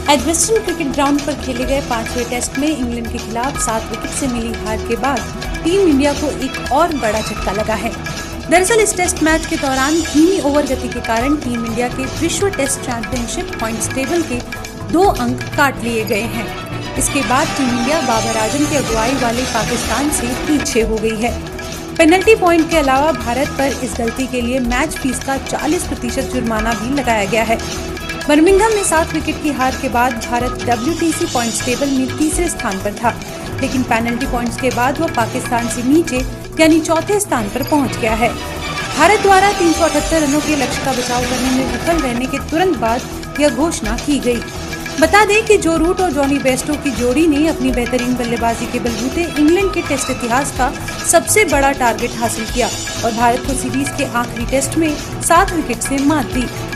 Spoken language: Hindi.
एडमिस्टन क्रिकेट ग्राउंड पर खेले गए 5वें टेस्ट में इंग्लैंड के खिलाफ 7 विकेट से मिली हार के बाद टीम इंडिया को एक और बड़ा झटका लगा है। दरअसल इस टेस्ट मैच के दौरान धीमी ओवर गति के कारण टीम इंडिया के विश्व टेस्ट चैंपियनशिप पॉइंट्स टेबल के 2 अंक काट लिए गए हैं। इसके बाद टीम इंडिया बाबर आजम की अगुवाई वाले पाकिस्तान से पीछे हो गई है। पेनल्टी पॉइंट के अलावा भारत पर इस गलती के लिए मैच फीस का 40% जुर्माना भी लगाया गया है। बर्मिंघम में 7 विकेट की हार के बाद भारत WTC पॉइंट्स टेबल में तीसरे स्थान पर था, लेकिन पेनल्टी पॉइंट्स के बाद वह पाकिस्तान से नीचे यानी चौथे स्थान पर पहुंच गया है। भारत द्वारा 378 रनों के लक्ष्य का बचाव करने में विफल रहने के तुरंत बाद यह घोषणा की गई। बता दें कि जो रूट और जॉनी बेस्टो की जोड़ी ने अपनी बेहतरीन बल्लेबाजी के बलबूते इंग्लैंड के टेस्ट इतिहास का सबसे बड़ा टारगेट हासिल किया और भारत को सीरीज के आखिरी टेस्ट में 7 विकेट से मात दी।